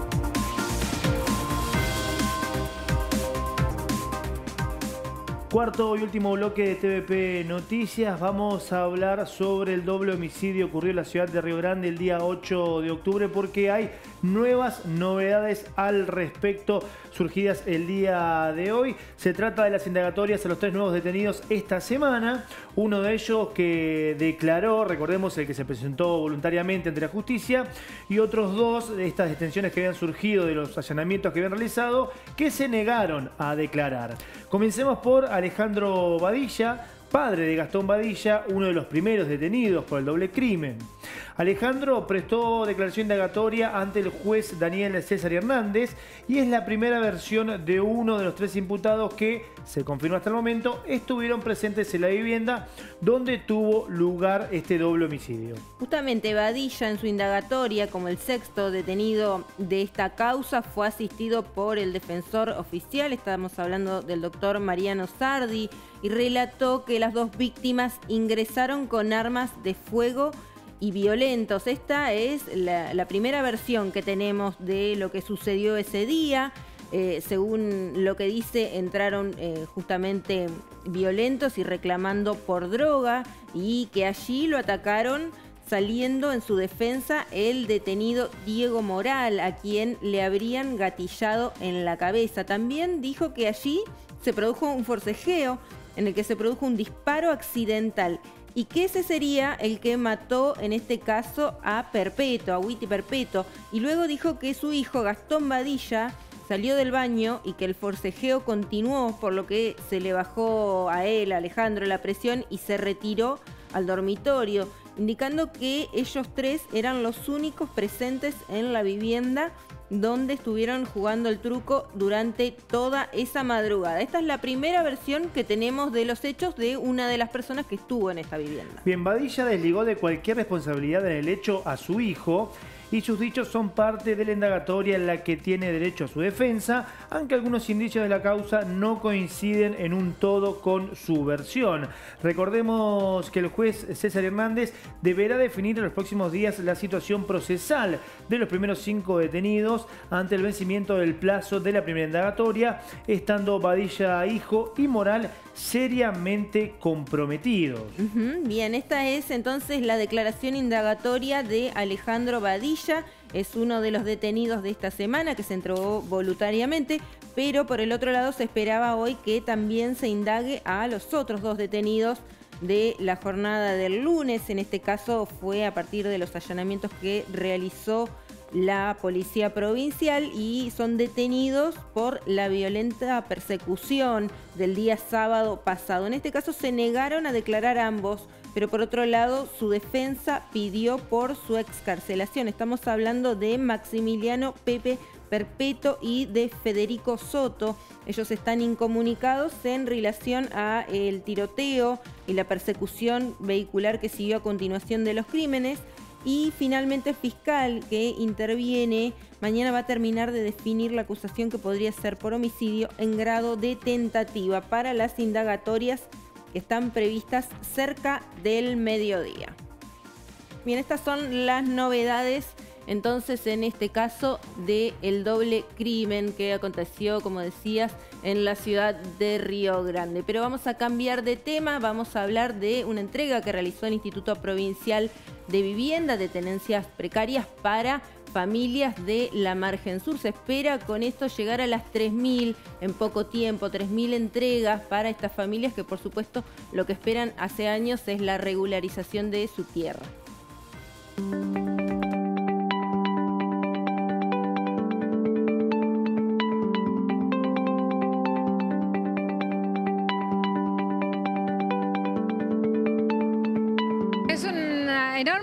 Cuarto y último bloque de T V P Noticias. Vamos a hablar sobre el doble homicidio ocurrido en la ciudad de Río Grande el día ocho de octubre porque hay nuevas novedades al respecto surgidas el día de hoy. Se trata de las indagatorias a los tres nuevos detenidos esta semana. Uno de ellos que declaró, recordemos el que se presentó voluntariamente ante la justicia, y otros dos de estas detenciones que habían surgido de los allanamientos que habían realizado que se negaron a declarar. Comencemos por Alejandro Badilla, padre de Gastón Badilla, uno de los primeros detenidos por el doble crimen. Alejandro prestó declaración indagatoria ante el juez Daniel César Hernández y es la primera versión de uno de los tres imputados que, se confirma hasta el momento, estuvieron presentes en la vivienda donde tuvo lugar este doble homicidio. Justamente Badilla en su indagatoria, como el sexto detenido de esta causa, fue asistido por el defensor oficial, estamos hablando del doctor Mariano Sardi, y relató que las dos víctimas ingresaron con armas de fuego y violentos. Esta es la, la primera versión que tenemos de lo que sucedió ese día. Eh, según lo que dice, entraron eh, justamente violentos y reclamando por droga y que allí lo atacaron saliendo en su defensa el detenido Diego Moral, a quien le habrían gatillado en la cabeza. También dijo que allí se produjo un forcejeo en el que se produjo un disparo accidental y que ese sería el que mató en este caso a Perpeto, a Huiti Perpeto. Y luego dijo que su hijo Gastón Badilla salió del baño y que el forcejeo continuó, por lo que se le bajó a él, a Alejandro, la presión y se retiró al dormitorio, indicando que ellos tres eran los únicos presentes en la vivienda donde estuvieron jugando el truco durante toda esa madrugada. Esta es la primera versión que tenemos de los hechos de una de las personas que estuvo en esta vivienda. Bien, Badilla desligó de cualquier responsabilidad en el hecho a su hijo y sus dichos son parte de la indagatoria en la que tiene derecho a su defensa, aunque algunos indicios de la causa no coinciden en un todo con su versión. Recordemos que el juez César Hernández deberá definir en los próximos días la situación procesal de los primeros cinco detenidos ante el vencimiento del plazo de la primera indagatoria, estando Badilla hijo y Moral seriamente comprometidos. Uh-huh. Bien, esta es entonces la declaración indagatoria de Alejandro Badilla. Es uno de los detenidos de esta semana que se entregó voluntariamente, pero por el otro lado se esperaba hoy que también se indague a los otros dos detenidos de la jornada del lunes. En este caso fue a partir de los allanamientos que realizó la policía provincial y son detenidos por la violenta persecución del día sábado pasado. En este caso se negaron a declarar ambos, pero por otro lado su defensa pidió por su excarcelación. Estamos hablando de Maximiliano Pepe Perpeto y de Federico Soto. Ellos están incomunicados en relación a el tiroteo y la persecución vehicular que siguió a continuación de los crímenes. Y finalmente el fiscal que interviene mañana va a terminar de definir la acusación que podría ser por homicidio en grado de tentativa para las indagatorias que están previstas cerca del mediodía. Bien, estas son las novedades entonces en este caso del doble crimen que aconteció, como decías, en la ciudad de Río Grande. Pero vamos a cambiar de tema, vamos a hablar de una entrega que realizó el Instituto Provincial de Vivienda de tenencias precarias para familias de la margen sur. Se espera con esto llegar a las tres mil en poco tiempo, tres mil entregas para estas familias que por supuesto lo que esperan hace años es la regularización de su tierra.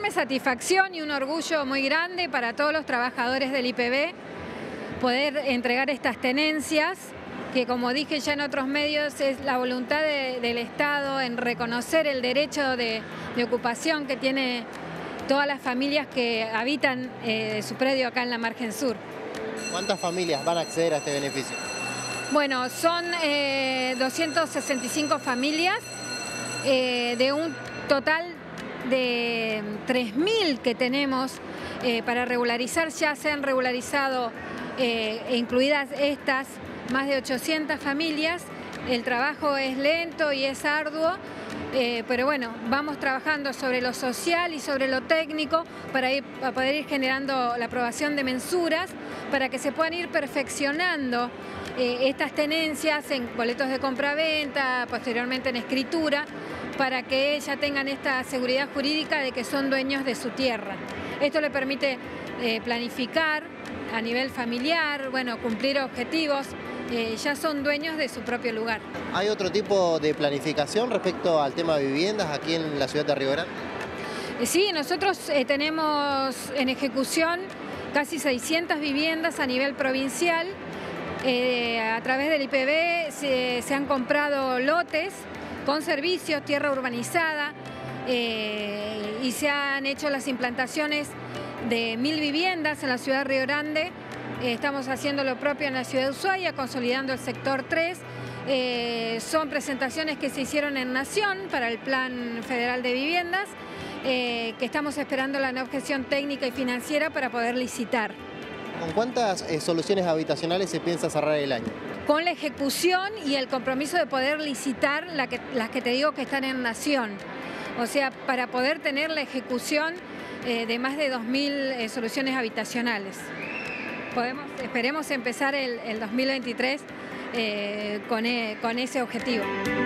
enorme satisfacción y un orgullo muy grande para todos los trabajadores del I P B poder entregar estas tenencias, que como dije ya en otros medios es la voluntad de, del Estado en reconocer el derecho de, de ocupación que tiene todas las familias que habitan eh, su predio acá en la margen sur. ¿Cuántas familias van a acceder a este beneficio? Bueno, son eh, doscientas sesenta y cinco familias eh, de un total de tres mil que tenemos eh, para regularizar. Ya se han regularizado, eh, incluidas estas, más de ochocientas familias. El trabajo es lento y es arduo, eh, pero bueno, vamos trabajando sobre lo social y sobre lo técnico para, ir, para poder ir generando la aprobación de mensuras, para que se puedan ir perfeccionando eh, estas tenencias en boletos de compra-venta, posteriormente en escritura, para que ya tengan esta seguridad jurídica de que son dueños de su tierra. Esto le permite eh, planificar a nivel familiar, bueno, cumplir objetivos. Eh, ya son dueños de su propio lugar. ¿Hay otro tipo de planificación respecto al tema de viviendas aquí en la ciudad de Río Grande? Eh, sí, nosotros eh, tenemos en ejecución casi seiscientas viviendas a nivel provincial. Eh, a través del I P B se, se han comprado lotes con servicios, tierra urbanizada, eh, y se han hecho las implantaciones de mil viviendas en la ciudad de Río Grande. Estamos haciendo lo propio en la ciudad de Ushuaia, consolidando el sector tres. Eh, son presentaciones que se hicieron en Nación para el Plan Federal de Viviendas, eh, que estamos esperando la objeción técnica y financiera para poder licitar. ¿Con cuántas eh, soluciones habitacionales se piensa cerrar el año? Con la ejecución y el compromiso de poder licitar la que, las que te digo que están en Nación. O sea, para poder tener la ejecución eh, de más de dos mil eh, soluciones habitacionales. Podemos, esperemos empezar el, el dos mil veintitrés eh, con, e, con ese objetivo.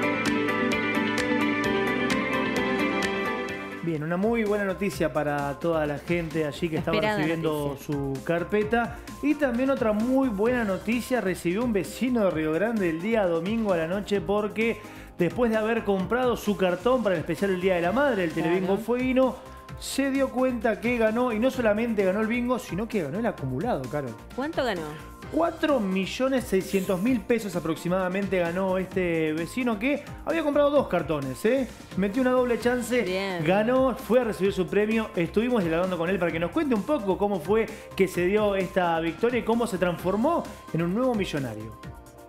Bien, una muy buena noticia para toda la gente allí que estaba Esperada recibiendo noticia. su carpeta. Y también otra muy buena noticia recibió un vecino de Río Grande el día domingo a la noche, porque después de haber comprado su cartón para el especial el Día de la Madre, el Telebingo Claro. Fueguino, se dio cuenta que ganó, y no solamente ganó el bingo, sino que ganó el acumulado, Carol. ¿Cuánto ganó? cuatro millones seiscientos mil pesos aproximadamente ganó este vecino, que había comprado dos cartones, ¿eh? Metió una doble chance, Bien. ganó, fue a recibir su premio. Estuvimos dialogando con él para que nos cuente un poco cómo fue que se dio esta victoria y cómo se transformó en un nuevo millonario.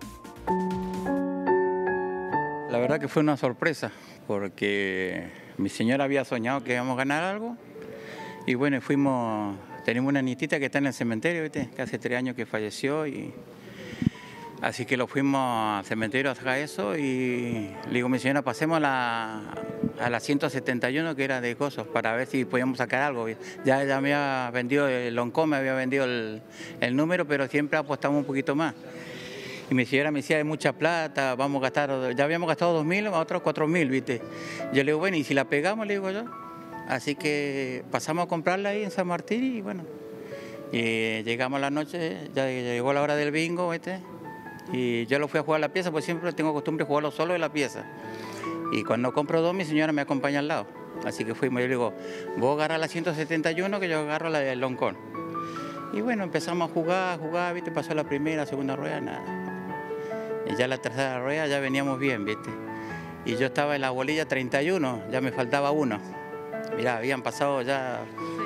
La verdad que fue una sorpresa, porque mi señora había soñado que íbamos a ganar algo, y bueno, fuimos... Tenemos una nietita que está en el cementerio, ¿viste? Que hace tres años que falleció, y así que lo fuimos al cementerio a sacar eso, y le digo a mi señora, pasemos a la, a la ciento setenta y uno, que era de cosas, para ver si podíamos sacar algo. Ya, ya me había vendido el Loncón, me había vendido el, el número, pero siempre apostamos un poquito más. Y mi señora me decía, hay mucha plata, vamos a gastar, ya habíamos gastado dos mil, otros cuatro mil, ¿viste? Yo le digo, bueno, ¿y si la pegamos? Le digo yo. Así que pasamos a comprarla ahí en San Martín, y bueno, y llegamos a la noche, ya llegó la hora del bingo, ¿viste? Y yo lo fui a jugar a la pieza, pues siempre tengo costumbre de jugarlo solo en la pieza. Y cuando compro dos, mi señora me acompaña al lado. Así que fuimos, yo le digo, vos agarras la ciento setenta y uno, que yo agarro la del Loncón. Y bueno, empezamos a jugar, a jugar, ¿viste? Pasó la primera, segunda rueda, nada. Y ya la tercera rueda ya veníamos bien, ¿viste? Y yo estaba en la bolilla treinta y uno, ya me faltaba uno. Mirá, habían pasado ya...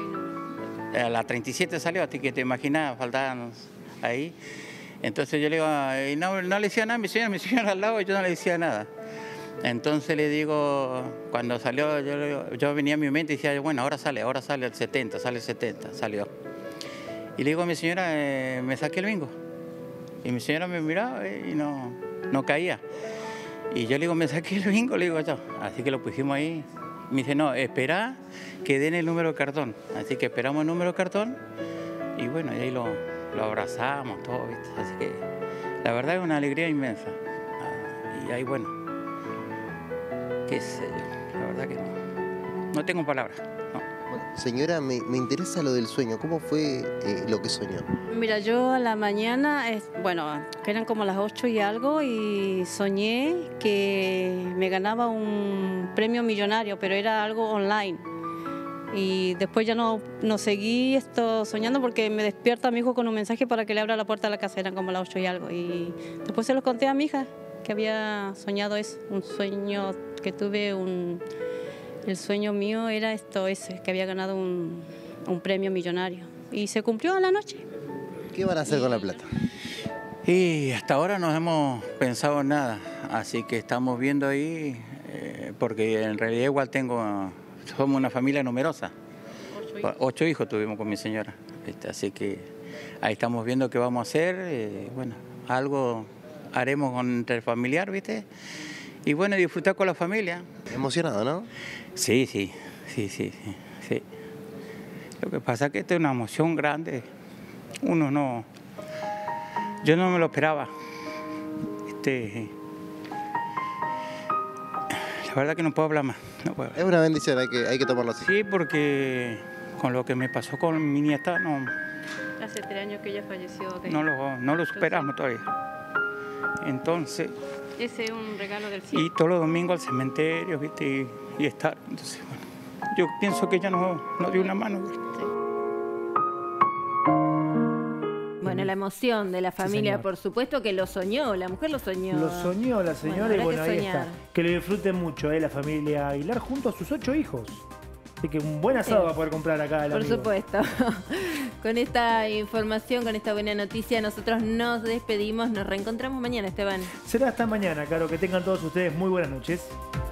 A la treinta y siete salió, así que te imaginas, faltaban ahí. Entonces yo le digo, y no, no le decía nada a mi señora, mi señora al lado, y yo no le decía nada. Entonces le digo, cuando salió, yo, le digo, yo venía a mi mente y decía, bueno, ahora sale, ahora sale el setenta, sale el setenta, salió. Y le digo a mi señora, eh, me saqué el bingo. Y mi señora me miraba y no, no caía. Y yo le digo, me saqué el bingo, le digo yo. Así que lo pusimos ahí. Me dice, no, espera que den el número de cartón. Así que esperamos el número de cartón, y bueno, y ahí lo, lo abrazamos, todo, ¿viste? Así que la verdad es una alegría inmensa. Y ahí, bueno, qué sé yo, la verdad que no, no tengo palabras. No. Bueno, señora, me, me interesa lo del sueño. ¿Cómo fue eh, lo que soñó? Mira, yo a la mañana, es, bueno, que eran como las ocho y algo, y soñé que me ganaba un premio millonario, pero era algo online. Y después ya no, no seguí esto soñando porque me despierta mi hijo con un mensaje para que le abra la puerta de la casa, eran como las ocho y algo. Y después se lo conté a mi hija, que había soñado eso, un sueño que tuve, un, el sueño mío era esto, ese, que había ganado un, un premio millonario. Y se cumplió a la noche. ¿Qué van a hacer con la plata? Y hasta ahora no hemos pensado en nada, así que estamos viendo ahí, eh, porque en realidad igual tengo, somos una familia numerosa, ocho hijos, ocho hijos tuvimos con mi señora, ¿viste? Así que ahí estamos viendo qué vamos a hacer, eh, bueno, algo haremos con entre el familiar, ¿viste? Y bueno, disfrutar con la familia. Emocionado, ¿no? Sí, sí, sí, sí, sí, sí. Lo que pasa es que esta es una emoción grande, uno no... Yo no me lo esperaba. Este, la verdad que no puedo hablar más. No puedo. Es una bendición, hay que, hay que tomarlo así. Sí, porque con lo que me pasó con mi nieta, no, Hace tres años que ella falleció. De... no, lo, no lo superamos todavía. Entonces... Ese es un regalo del cielo. Y todos los domingos al cementerio, ¿viste? Y, y estar. Entonces, bueno, yo pienso que ella nos no dio una mano. ¿Viste? Bueno, la emoción de la familia, sí, por supuesto que lo soñó, la mujer lo soñó. Lo soñó la señora, bueno, y bueno, ahí soñar. está. Que lo disfruten mucho, ¿eh? La familia Aguilar junto a sus ocho hijos. Así que un buen asado Sí. va a poder comprar acá el Por amigo. supuesto. Con esta información, con esta buena noticia, nosotros nos despedimos. Nos reencontramos mañana, Esteban. Será hasta mañana, Caro. Que tengan todos ustedes muy buenas noches.